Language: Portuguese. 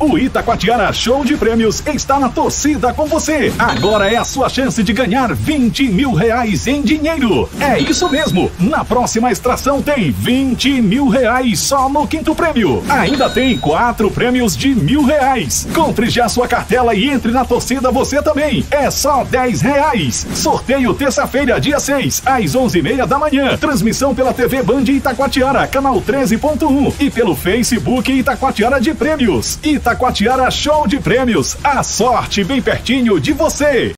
O Itacoatiara Show de Prêmios está na torcida com você. Agora é a sua chance de ganhar 20 mil reais em dinheiro. É isso mesmo. Na próxima extração tem 20 mil reais só no quinto prêmio. Ainda tem 4 prêmios de R$1.000. Compre já sua cartela e entre na torcida você também. É só R$10. Sorteio terça-feira, dia 6, às 11h30 da manhã. Transmissão pela TV Band Itacoatiara, canal 13.1 e pelo Facebook Itacoatiara de Prêmios. Itacoatiara Show de Prêmios. A sorte bem pertinho de você.